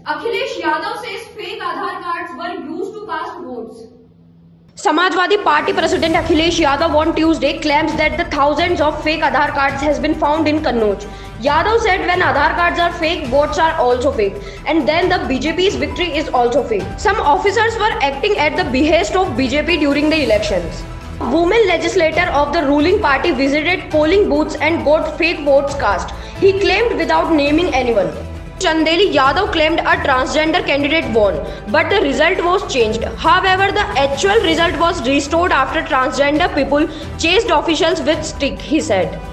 Akhilesh Yadav says fake Aadhaar cards were used to cast votes. Samajwadi Party President Akhilesh Yadav on Tuesday claims that the thousands of fake Aadhaar cards has been found in Kannauj. Yadav said when Aadhaar cards are fake, votes are also fake, and then the BJP's victory is also fake. Some officers were acting at the behest of BJP during the elections. A woman legislator of the ruling party visited polling booths and got fake votes cast. He claimed without naming anyone. Chandeli Yadav claimed a transgender candidate won, but the result was changed. However, the actual result was restored after transgender people chased officials with stick, he said.